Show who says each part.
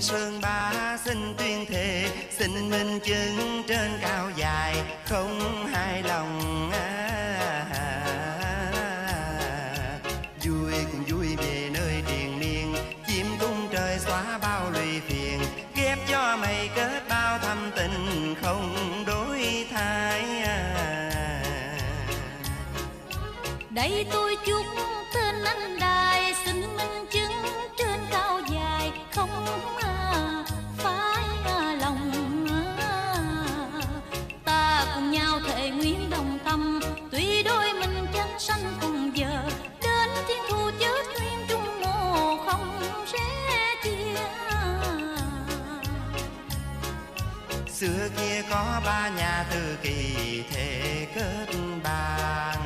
Speaker 1: Sơn Ba xin tuyên thệ, xin minh chứng trên cao dài, không hài lòng. Vui cùng vui về nơi triền miên, chim tung trời xóa bao lụy phiền, ghép cho mày kết bao thâm tình không đổi thay.
Speaker 2: Đây tôi chúc tên anh đài, xin minh chứng trên cao dài, không phải lòng. Ta cùng nhau thệ nguyện đồng tâm, tuy đôi mình chân sanh cùng giờ, đến thiên thu chết duyên chung mồ không sẽ chia.
Speaker 1: Xưa kia có ba nhà từ kỳ thề kết bàn,